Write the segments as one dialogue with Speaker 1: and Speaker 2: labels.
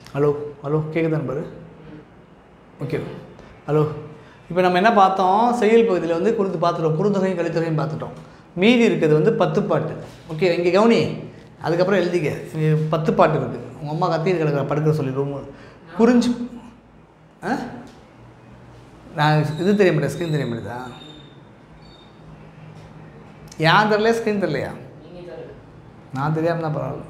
Speaker 1: Hello hello கேட்குதா number? Okay hello. இப்போ நம்ம என்ன பார்த்தோம், செயல் பகுதியில் வந்து கொடுத்து பார்த்துட்டோம், குறுந்தொகையும் கலித்தொகையும் பார்த்துட்டோம். மீதி இருக்கிறது வந்து 10 பாட்டு. ஓகே, இங்கே கவனி, அதுக்கப்புறம் எழுதிக்க. 10 பாட்டு இருக்குது. உங்கள் அம்மா கத்திட்டு கிடக்கிற படுக்கிற சொல்லி ரூம் குறிஞ்சி. நான் இது தெரிய மாட்டேன், ஸ்க்ரீன் தெரிய மாட்டேதா? ஏன் தெரியல, ஸ்க்ரீன் தெரியலையா? நான் தெரியாமல் தான் பரவாயில்ல.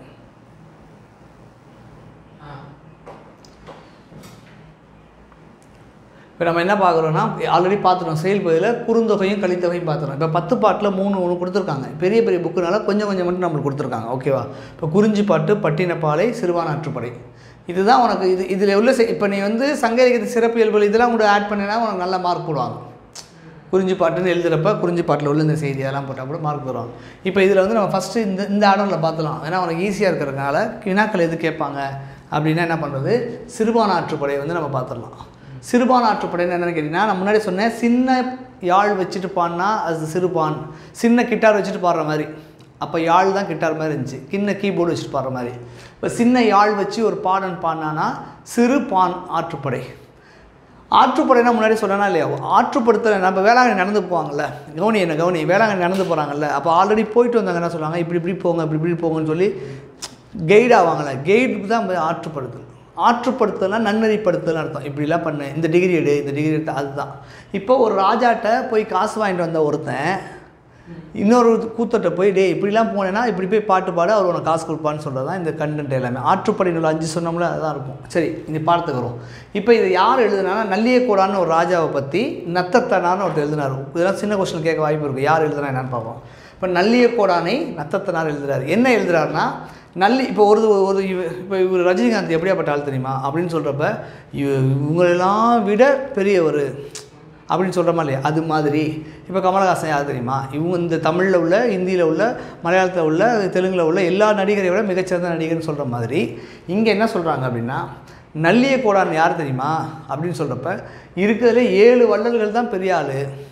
Speaker 1: இப்போ நம்ம என்ன பார்க்குறோன்னா, ஆல்ரெடி பார்த்துட்டோம் செயல் பகுதியில் குறுந்தொகையும் கலித்தொகையும் பார்த்துட்டோம். இப்போ 10 பாட்டில் 3 கொடுத்துருக்காங்க. பெரிய பெரிய புக்குனால கொஞ்சம் கொஞ்சம் மட்டும் நம்மளுக்கு கொடுத்துருக்காங்க. ஓகேவா? இப்போ குறிஞ்சி பாட்டு, பட்டினப்பாலை, சிறுபான் ஆற்றுப்படை, இதுதான் உனக்கு. இதில் உள்ள இப்போ நீ வந்து சங்க இலக்கியத்து சிறப்பியல்புகள் இதெல்லாம் கூட ஆட் பண்ணினா உனக்கு நல்ல மார்க் போடுவாங்க. குறிஞ்சி பாட்டுன்னு எழுதுகிறப்ப குறிஞ்சி பாட்டில் உள்ள இந்த செய்தி அதெல்லாம் போட்டால் கூட மார்க் தருவாங்க. இப்போ இதில் வந்து நம்ம ஃபஸ்ட்டு இந்த ஆர்டரில் பார்த்துலாம். ஏன்னா உனக்கு ஈஸியாக இருக்கிறதுனால வினாக்கள் எது கேட்பாங்க அப்படின்னா என்ன பண்ணுறது, சிறுபான் ஆற்றுப்படையை வந்து நம்ம பார்த்துடலாம். சிறுபான் ஆற்றுப்படைன்னு என்னென்னு கேட்டிங்கன்னா, நான் முன்னாடி சொன்னேன், சின்ன யாழ் வச்சுட்டு பாடினா அது சிறுபான், சின்ன கிட்டார் வச்சுட்டு பாடுற மாதிரி. அப்போ யாழ் தான் கிட்டார் மாதிரி இருந்துச்சு, சின்ன கீபோர்டு வச்சுட்டு பாடுற மாதிரி. இப்போ சின்ன யாழ் வச்சு ஒரு பாடன் பாடினானா சிறுபான் ஆற்றுப்படை. ஆற்றுப்படைனா முன்னாடி சொன்னா இல்லையா, ஆற்றுப்படுத்தலை. நம்ம வேளாங்கண்ணி நடந்து போவாங்கள்ல, கவுனி வேளாங்கண்ணி நடந்து போகிறாங்கல்ல, அப்போ ஆல்ரெடி போயிட்டு வந்தாங்க என்ன சொல்லுவாங்க, இப்படி போங்க, இப்படி போங்கன்னு சொல்லி கைட் ஆவாங்கள்ல, கைடுக்கு தான் ஆற்றுப்படுத்தல். ஆற்றுப்படுத்தலாம் நன்னறிப்படுத்தல்னு அர்த்தம். இப்படிலாம் பண்ணு, இந்த டிகிரி எடு, இந்த டிகிரி எடுத்து, அதுதான். இப்போ ஒரு ராஜாட்ட போய் காசு வாங்கிட்டு வந்த ஒருத்தன் இன்னொரு கூத்தட்ட போய் டே இப்படிலாம் போனேன்னா இப்படி போய் பாட்டு பாடு, அவர் உனக்கு காசு கொடுப்பான்னு சொல்கிறது தான் இந்த கண்டென்ட் எல்லாமே. ஆற்றுப்படை நூல் 5 சொன்னோம்ல, அதுதான் இருக்கும். சரி, இந்த பாடத்துக்கு வரும். இப்போ இதை யார் எழுதுனா, நல்லியக்கோடான்னு ஒரு ராஜாவை பற்றி நத்தத்தனார்னு ஒருத்தர் எழுதினார். இதெல்லாம் சின்ன கொஸ்டின் கேட்க வாய்ப்பு இருக்குது, யார் எழுதுனா என்னன்னு பார்ப்போம். இப்போ நல்லியக்கோடானை நத்தத்தனார் எழுதுறாரு. என்ன எழுதுறாருன்னா, இப்போ இப்போ இவர் ரஜினிகாந்த் எப்படியாப்பட்ட ஆள் தெரியுமா அப்படின்னு சொல்கிறப்ப, இவங்களெல்லாம் விட பெரியவர் அப்படின்னு சொல்கிறோமா இல்லையா, அது மாதிரி. இப்போ கமலஹாசன் யார் தெரியுமா, இவங்க இந்த தமிழில் உள்ள, ஹிந்தியில் உள்ள, மலையாளத்தில் உள்ள, தெலுங்கில் உள்ள எல்லா நடிகரை விட மிகச்சிறந்த நடிகர்னு சொல்கிற மாதிரி இங்கே என்ன சொல்கிறாங்க அப்படின்னா, நல்லியக்கோடான் யார் தெரியுமா அப்படின்னு சொல்கிறப்ப, இருக்கிறதுல 7 வள்ளல்கள் தான் பெரிய ஆள்,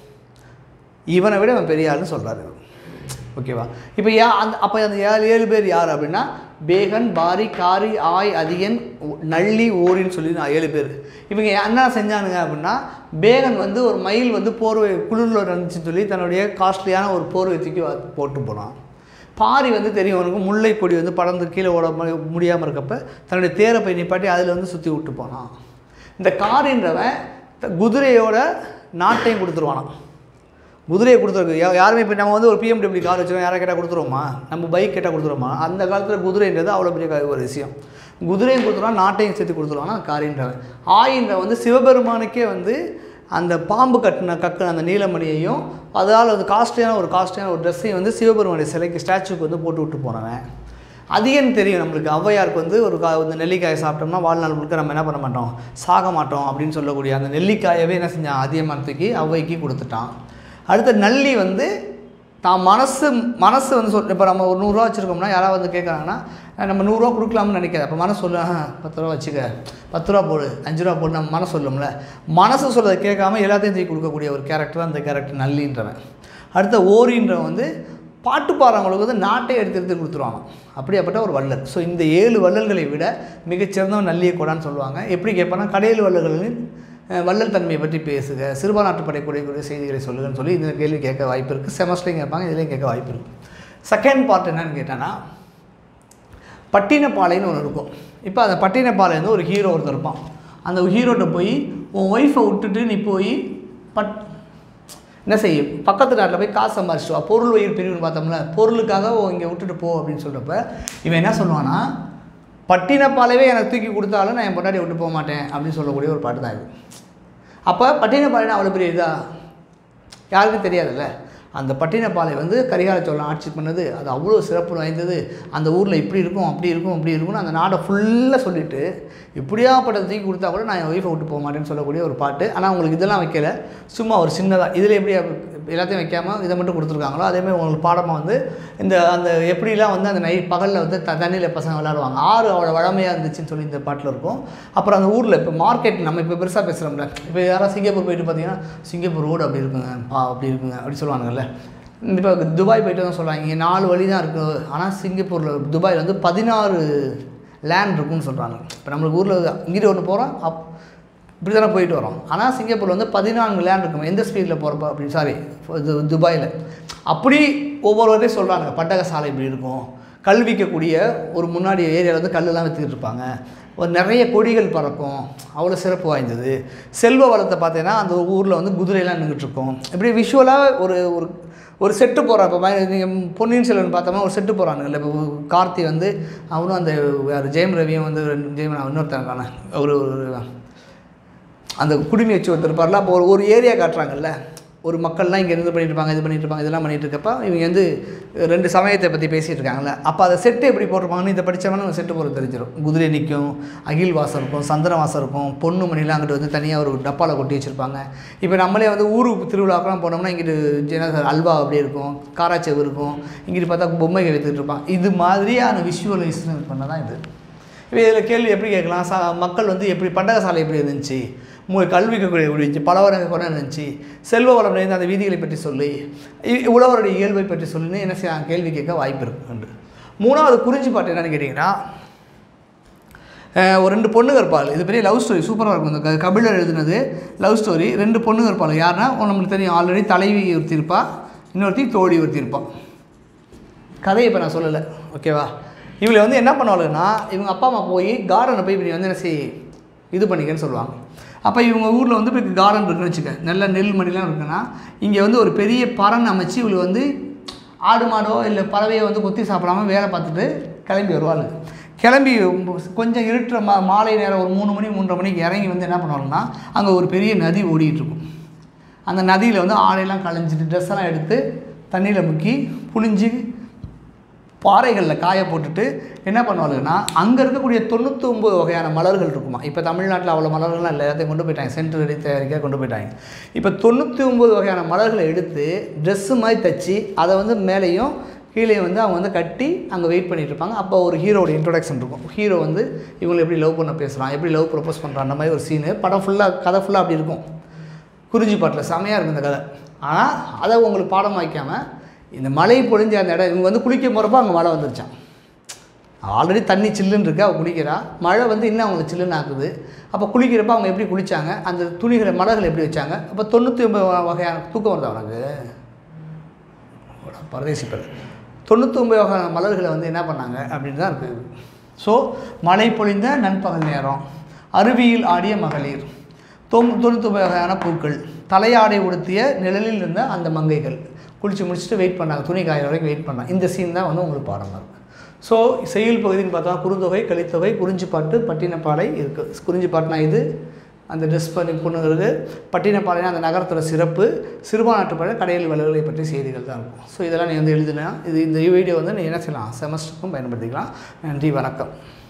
Speaker 1: இவனை விட அவன் பெரிய ஆள்னு சொல்கிறாரு. ஓகேவா? இப்போ அப்போ அந்த 7 பேர் யார் அப்படின்னா, பேகன், பாரி, காரி, ஆய், அதியன், நள்ளி, ஓரின்னு சொல்லி 7 பேர். இவங்க என்ன செஞ்சானுங்க அப்படின்னா, பேகன் வந்து ஒரு மயில் வந்து போர்வை குளிரில் இருந்துச்சுன்னு சொல்லி தன்னுடைய காஸ்ட்லியான ஒரு போர்வை தூக்கி போட்டு போனான். பாரி வந்து தெரியும் அவனுக்கு, முல்லை கொடி வந்து படர்ந்து கீழே ஓட முடியாமல் இருக்கப்ப தன்னுடைய தேரை போய் நிப்பாட்டி அதில் வந்து சுற்றி விட்டு போனான். இந்த காரின்றவன் குதிரையோட நாட்டையும் கொடுத்துருவானான். குதிரையை கொடுத்துருக்கு யாருமே. இப்போ நம்ம வந்து ஒரு BMW கார் வச்சுருக்கோம், யாரை கேட்டால் கொடுத்துருவோமா, நம்ம பைக் கேட்டால் கொடுத்துருவோமா? அந்த காலத்தில் குதிரைன்றது அவ்வளோ பெரிய ஒரு விஷயம். குதிரையும் கொடுத்துருவான், நாட்டையும் சேர்த்து கொடுத்துருவானா காரின்றவன். ஆயின்ற வந்து சிவபெருமானுக்கே வந்து அந்த பாம்பு கக்குன அந்த நீலமணியையும் அதால் அது காஸ்ட்லியான ஒரு ட்ரெஸ்ஸையும் வந்து சிவபெருமானுடைய சிலைக்கு ஸ்டாச்சுக்கு வந்து போட்டு விட்டு போனவன். அதிகம் தெரியும் நம்மளுக்கு, ஔவையாருக்கு வந்து இந்த நெல்லிக்காயை சாப்பிட்டோம்னா வாழ்நாள் முழுக்க நம்ம என்ன பண்ண மாட்டோம், சாக மாட்டோம் அப்படின்னு சொல்லக்கூடிய அந்த நெல்லிக்காயவே என்ன செஞ்சான், அதிகமாக தூக்கி ஔவைக்கு கொடுத்துட்டான். அடுத்த நள்ளி வந்து தான் மனசு வந்து இப்போ நம்ம ஒரு 100 ரூபா வச்சுருக்கோம்னா யாராவது வந்து கேட்குறாங்கன்னா, நம்ம 100 ரூபா கொடுக்கலாம்னு நினைக்காது. அப்போ மனசு சொல்ல 10 ரூபா வச்சுக்க, 10 ரூபா போடு, 5 ரூபா போடு, நம்ம மனசு சொல்லும்ல. மனசு சொல்கிறத கேட்காம எல்லாத்தையும் தூக்கி கொடுக்கக்கூடிய ஒரு கேரக்டர் தான் அந்த கேரக்டர் நல்லின்றவன். அடுத்த ஓரின்றவன் வந்து பாட்டு பாடுறவங்களுக்கு வந்து நாட்டை எடுத்து கொடுத்துருவாங்க, அப்படியாப்பட்ட ஒரு வள்ளல். ஸோ இந்த 7 வள்ளல்களை விட மிகச்சிறந்தவன் நல்லியக்கோடான்னு சொல்லுவாங்க. எப்படி கேட்பான்னா, கடையேழு வள்ளல்களின் வள்ளல் தன்மையை பற்றி பேசுக, சிறுபான் ஆற்றுப்படை கூடிய செய்திகளை சொல்லுங்கன்னு சொல்லி இந்த கேள்வி கேட்க வாய்ப்பு இருக்குது. செமஸ்டர்லையும் கேட்பாங்க, இதுலேயும் கேட்க வாய்ப்பு இருக்குது. செகண்ட் பார்ட் என்னன்னு கேட்டான்னா, பட்டினப்பாலைன்னு ஒன்று இருக்கும். இப்போ அந்த பட்டினப்பாலை வந்து ஒரு ஹீரோ ஒருத்தர் இருப்பான். அந்த ஹீரோட்ட போய் உன் ஒய்ஃபை விட்டுட்டு நீ போய் என்ன செய்யும், பக்கத்து நாட்டில் போய் காசு சம்பாரிச்சிட்டு வா, பொருள் உயிர் பிரிவுன்னு பார்த்தோம்ல, பொருளுக்காக இங்கே விட்டுட்டு போ அப்படின்னு சொல்கிறப்ப இவன் என்ன சொல்லுவான்னா, பட்டினப்பாலைவே எனக்கு தூக்கி கொடுத்தாலும் நான் என் பொண்டாட்டி விட்டு போக மாட்டேன் அப்படின்னு சொல்லக்கூடிய ஒரு பாட்டு தான் இது. அப்போ பட்டினப்பாலைன்னா அவ்வளோ பெரிய இதா யாருக்கும் தெரியாதுல்ல. அந்த பட்டினப்பாலை வந்து கரிகால சோழன் ஆட்சி பண்ணது, அது அவ்வளோ சிறப்பு வாய்ந்தது. அந்த ஊரில் இப்படி இருக்கும், அப்படி இருக்கும், அப்படி இருக்கும்னு அந்த நாடை ஃபுல்லாக சொல்லிவிட்டு இப்படியாப்பட்ட தூக்கி கொடுத்தா கூட நான் என் ஒய்ஃபை விட்டு போக மாட்டேன்னு சொல்லக்கூடிய ஒரு பாட்டு. ஆனால் உங்களுக்கு இதெல்லாம் வைக்கல, சும்மா ஒரு சின்னதாக இதில் எப்படி எல்லாத்தையும் வைக்காமல் இதை மட்டும் கொடுத்துருக்காங்களோ அதேமாதிரி உங்களுக்கு பாடமாக வந்து அந்த எப்படிலாம் வந்து அந்த பகலில் வந்து தண்ணியில் பசங்க விளையாடுவாங்க, ஆறு அவ்வளோ வழமையாக இருந்துச்சுன்னு சொல்லி இந்த பாட்டில் இருக்கும். அப்புறம் அந்த ஊரில் இப்போ மார்க்கெட் நம்ம இப்போ பெருசாக பேசுகிறோம்ல, இப்போ யாராவது சிங்கப்பூர் போயிட்டு பார்த்தீங்கன்னா சிங்கப்பூர் ரோடு அப்படி இருக்குங்க, அப்படி இருக்குங்க அப்படி சொல்லுவாங்கல்ல. இப்போ துபாய் போய்ட்டு தான் சொல்லுவாங்க, இங்கே 4 வழி தான் இருக்குது. ஆனால் சிங்கப்பூரில் துபாயில் வந்து 16 லேண்ட் இருக்குன்னு சொல்கிறாங்க. இப்போ நம்மளுக்கு ஊரில் இங்கிட்ட ஒன்று போகிறோம் இப்படி தானே போயிட்டு வரோம். ஆனால் சிங்கப்பூரில் வந்து 14 லேண்ட் இருக்கும் எந்த ஸ்பீடில் போகிறப்ப அப்படின்னு. சாரி, இது துபாயில் அப்படி ஒவ்வொருவரையும் சொல்கிறாங்க. பட்டக சாலை இப்படி இருக்கும், கல்விக்கக்கூடிய ஒரு முன்னாடி ஏரியாவில் வந்து கல்லெல்லாம் விற்றுக்கிட்டு இருப்பாங்க, ஒரு நிறைய கொடிகள் பறக்கும், அவ்வளோ சிறப்பு வாய்ந்தது. செல்வ வளத்தை பார்த்தீங்கன்னா அந்த ஊரில் வந்து குதிரையெல்லாம் நின்றுட்டுருக்கும். இப்படி விஷுவலாக ஒரு ஒரு ஒரு செட்டு போகிறான். இப்போ நீங்கள் பொன்னியின் செல்வன் பார்த்தோம்னா ஒரு செட்டு போகிறானுங்க இல்லை. இப்போ கார்த்தி வந்து அவனும் அந்த ஜெயம் ரவியும் வந்து இன்னொருத்தருக்கான ஒரு அந்த குடுமி வச்சு ஒருத்தருப்பார்ல. அப்போ ஒரு ஏரியா காட்டுறாங்கல்ல, ஒரு மக்கள்லாம் இங்கே இருந்து பண்ணிட்டு இருப்பாங்க, இது பண்ணிட்டு இருப்பாங்க, இதெல்லாம் பண்ணிட்டு இருக்கப்ப இவங்க வந்து 2 சமயத்தை பற்றி பேசிகிட்டு இருக்காங்கல்ல. அப்போ அதை செட்டு எப்படி போட்டிருப்பாங்கன்னு இதை படித்தவன செட்டு போகிறது தெரிஞ்சிடும். குதிரை நிற்கும், அகில் வாசம் இருக்கும், சந்திர வாசம் இருக்கும், பொண்ணு மணிலாம் அங்கிட்டு வந்து தனியாக ஒரு டப்பாவில் கொட்டி வச்சுருப்பாங்க. இப்போ நம்மளே வந்து ஊருக்கு திருவிழாக்கெல்லாம் போனோம்னா இங்கிட்டு அல்வா அப்படியே இருக்கும், காராச்சேவு இருக்கும், இங்கிட்டு பார்த்தா பொம்மைகள் விற்றுக்கிட்டு இருப்பான். இது மாதிரியான விஷுவலைஸ்னு பண்ண தான் இது. இப்போ இதில் கேள்வி எப்படி கேட்கலாம், மக்கள் வந்து எப்படி பண்டக சாலை எப்படி இருந்துச்சு, கல்விக்கு எப்படி இருந்துச்சு, பலவரங்க குறை இருந்துச்சு, செல்வ வளம் நிறைந்த அந்த வீதிகளை பற்றி சொல்லி, உழவருடைய இயல்பை பற்றி சொல்லின்னு என்ன செய்ய கேள்வி கேட்க வாய்ப்பு இருக்குண்டு. 3வது குறிஞ்சி பாட்டு என்னென்னு கேட்டிங்கன்னா, ஒரு 2 பொண்ணுங்க இருப்பாள். இது பெரிய லவ் ஸ்டோரி, சூப்பராக இருக்கும். இந்த கபிலர் எழுதுனது லவ் ஸ்டோரி. 2 பொண்ணுங்க இருப்பாள். யாருன்னா நம்மளுக்கு தெரியும், ஆல்ரெடி தலைவி ஒருத்தி இருப்பா, இன்னொருத்தி தோழி ஒருத்தி இருப்பாள். கதையை இப்போ நான் சொல்லலை, ஓகேவா. இவங்களை வந்து என்ன பண்ணுவாளுன்னா, இவங்க அப்பா அம்மா போய் கார்டனை போய் இப்படி வந்து என்ன இது பண்ணிக்கன்னு சொல்லுவாங்க. அப்போ இவங்க ஊரில் வந்து இப்போ கார்டன் இருக்குன்னு வச்சுக்க, நல்ல நெல் மணிலாம் இருக்குன்னா, இங்கே வந்து ஒரு பெரிய பறன் அமைச்சு இவங்களை வந்து ஆடு மாடோ இல்லை பறவையை வந்து கொத்தி சாப்பிடாமல் வேலை பார்த்துட்டு கிளம்பி வருவாளுங்க. கிளம்பி கொஞ்சம் இருட்டுற மாலை நேரம் ஒரு 3 மணி 3:30 மணிக்கு இறங்கி வந்து என்ன பண்ணுவாங்கன்னா, அங்கே ஒரு பெரிய நதி ஓடிட்டுருக்கும். அந்த நதியில் வந்து ஆடையெல்லாம் களைஞ்சிட்டு ட்ரெஸ்ஸெல்லாம் எடுத்து தண்ணியில் முக்கி புழிஞ்சு பாறைகளில் காய போட்டுட்டு என்ன பண்ணுவாங்கன்னா, அங்கே இருக்கக்கூடிய 99 வகையான மலர்கள் இருக்குமா. இப்போ தமிழ்நாட்டில் அவ்வளோ மலர்கள்லாம் இல்லை, எல்லாத்தையும் கொண்டு போயிட்டாங்க, சென்ட்ரு ரெடி தயாரிக்க கொண்டு போயிட்டாங்க. இப்போ 99 வகையான மலர்களை எடுத்து ட்ரெஸ்ஸு மாதிரி தைச்சி அதை வந்து மேலேயும் கீழே வந்து அவங்க வந்து கட்டி அங்கே வெயிட் பண்ணிகிட்டு இருப்பாங்க. அப்போ ஒரு ஹீரோட இன்ட்ரொடக்ஷன் இருக்கும். ஹீரோ வந்து இவங்களை எப்படி லவ் பண்ண பேசுகிறான், எப்படி லவ் ப்ரப்போஸ் பண்ணுறான், அந்த மாதிரி ஒரு சீனு படம் ஃபுல்லாக கதை ஃபுல்லாக அப்படி இருக்கும். குறிஞ்சி பாட்டில் செமையாக இருக்கும் இந்த கதை. ஆனால் அதை உங்களுக்கு பாடம் வைக்காமல் இந்த மழை பொழிஞ்ச அந்த இடம் இவங்க வந்து குளிக்க போகிறப்போ அங்கே மழை வந்துருச்சான். ஆல்ரெடி தண்ணி சில்லுன்னு இருக்குது, அவள் குளிக்கிறா, மழை வந்து இன்னும் அவங்களுக்கு சில்லுன்னு ஆக்குது. அப்போ குளிக்கிறப்ப அவங்க எப்படி குளித்தாங்க, அந்த துணிகளை மலர்கள் எப்படி வச்சாங்க. அப்போ 99 வகையான தூக்கம் வருது அவனுக்கு பரதேசி பேர். 99 வகையான மலர்களை வந்து என்ன பண்ணாங்க அப்படின்னு தான் இருக்குது. ஸோ மழை பொழிந்த நண்பகல் நேரம், அருவியில் ஆடிய மகளிர், 99 வகையான பூக்கள், தலையாடை உடுத்திய நிழலில் இருந்த அந்த மங்கைகள், குளித்து முடிச்சுட்டு வெயிட் பண்ணாங்க, துணி காயிற வரைக்கும் வெயிட் பண்ணாங்க. இந்த சீன் தான் வந்து உங்களுக்கு பாடமாக இருக்குது. ஸோ செய்யுள் பகுதின்னு பார்த்தா குறுந்தொகை, கலித்தொகை, குறிஞ்சிப்பாட்டு, பட்டினப்பாலை இருக்குது. குறிஞ்சிப்பாட்டுனா இது அந்த ட்ரெஸ் பண்ணி பொண்ணுங்கிறது, பட்டினப்பாலைனா அந்த நகரத்தோட சிறப்பு, சிறுபான்மைப்பட கடையில் விலைகளை பற்றி செய்திகள் தான் இருக்கும். ஸோ இதெல்லாம் நீ வந்து எழுதுனா இந்த வீடியோ வந்து நீ என்ன செய்யலாம், செமஸ்டருக்கும் பயன்படுத்திக்கலாம். நன்றி, வணக்கம்.